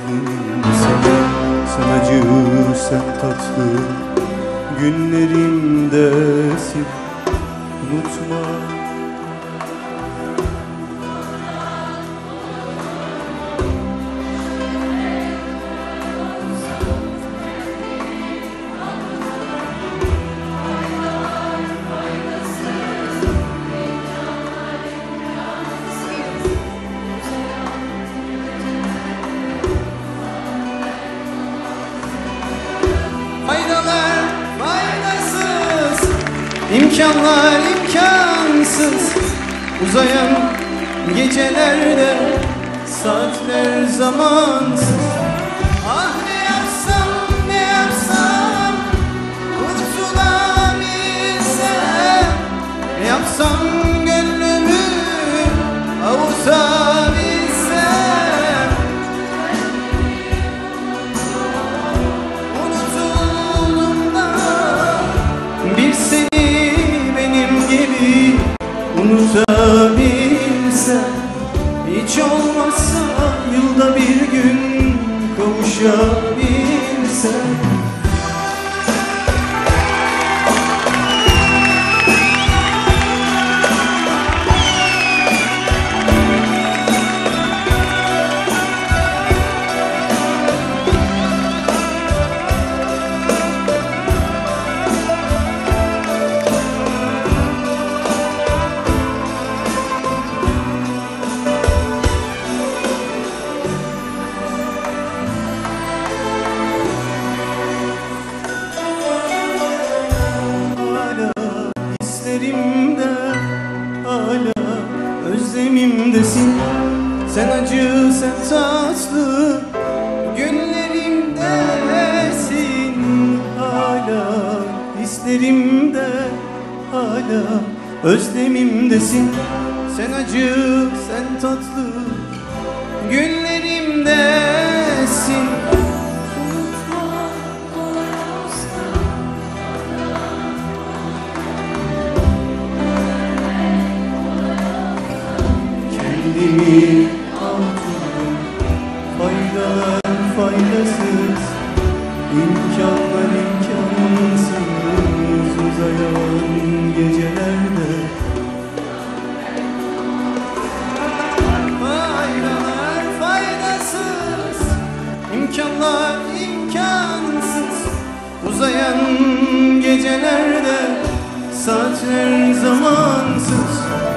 sen. Sen acı, sen tatlı, günlerimdesin. Unutma. Faydalar faydasız, imkanlar imkansız, uzayan gecelerde saatler zamansız. Ah ne yapsam ne yapsam kurtulabilsem, ne yapsam gönlümü avutabilsem. Unutulduğumda bir seni benim gibi unutabilsem, hiç olmazsa yılda bir gün kavuşabilsem. Hala özlemimdesin. Sen acı, sen tatlı, günlerimdesin. Hala hislerimde, hala özlemimdesin. Sen acı, sen tatlı, günlerimdesin. Kendimi avuttum, faydalar faydasız, imkanlar imkansız, uzayan gecelerde. Faydalar faydasız, imkanlar imkansız, uzayan gecelerde saatler zamansız.